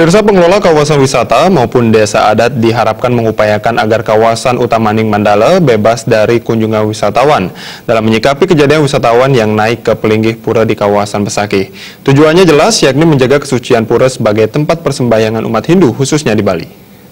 Pemirsa, pengelola kawasan wisata maupun desa adat diharapkan mengupayakan agar kawasan Utamaning Mandala bebas dari kunjungan wisatawan dalam menyikapi kejadian wisatawan yang naik ke Pelinggih Pura di kawasan Besakih. Tujuannya jelas, yakni menjaga kesucian pura sebagai tempat persembahyangan umat Hindu, khususnya di Bali.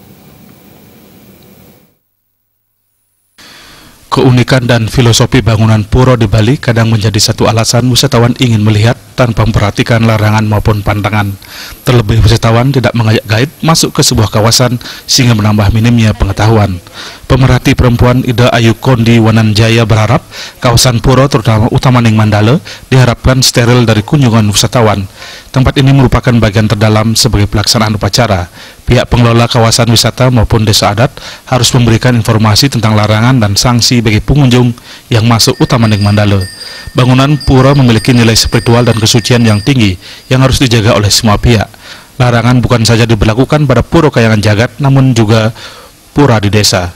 Keunikan dan filosofi bangunan pura di Bali kadang menjadi satu alasan wisatawan ingin melihat tanpa memperhatikan larangan maupun pantangan. Terlebih wisatawan tidak mengajak guide masuk ke sebuah kawasan sehingga menambah minimnya pengetahuan. Pemerhati perempuan Ida Ayu Kondi Wananjaya berharap kawasan pura terutama Utamaning Mandala diharapkan steril dari kunjungan wisatawan. Tempat ini merupakan bagian terdalam sebagai pelaksanaan upacara. Pihak pengelola kawasan wisata maupun desa adat harus memberikan informasi tentang larangan dan sanksi bagi pengunjung yang masuk Utamaning Mandala. Bangunan pura memiliki nilai spiritual dan kesucian yang tinggi yang harus dijaga oleh semua pihak. Larangan bukan saja diberlakukan pada pura Kayangan Jagat, namun juga pura di desa.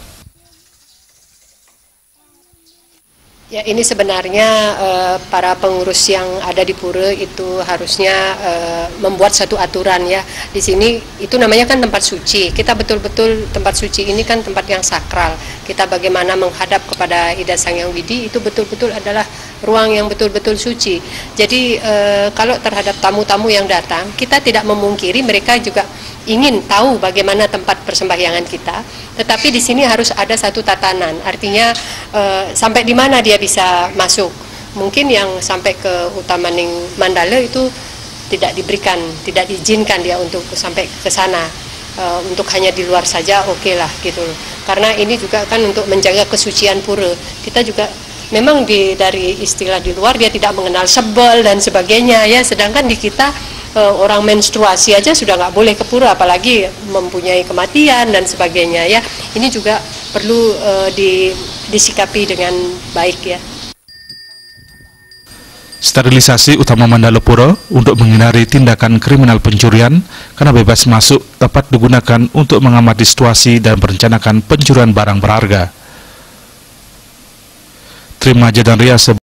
Ya, ini sebenarnya para pengurus yang ada di pura itu harusnya membuat satu aturan ya. Di sini itu namanya kan tempat suci. Kita betul-betul tempat suci ini kan tempat yang sakral. Kita bagaimana menghadap kepada Ida Sang Hyang Widi itu betul-betul adalah ruang yang betul-betul suci. Jadi kalau terhadap tamu-tamu yang datang, kita tidak memungkiri mereka juga ingin tahu bagaimana tempat persembahyangan kita, tetapi di sini harus ada satu tatanan, artinya sampai di mana dia bisa masuk. Mungkin yang sampai ke Utamaning Mandala itu tidak diberikan, tidak diizinkan dia untuk sampai ke sana, untuk hanya di luar saja oke lah gitu. Karena ini juga kan untuk menjaga kesucian pura. Kita juga memang dari istilah di luar dia tidak mengenal sebel dan sebagainya ya, sedangkan di kita orang menstruasi aja sudah nggak boleh ke pura, apalagi mempunyai kematian dan sebagainya ya. Ini juga perlu disikapi dengan baik ya. Sterilisasi utama Mandala Pura untuk menghindari tindakan kriminal pencurian karena bebas masuk dapat digunakan untuk mengamati situasi dan merencanakan pencurian barang berharga. Terima dan Ria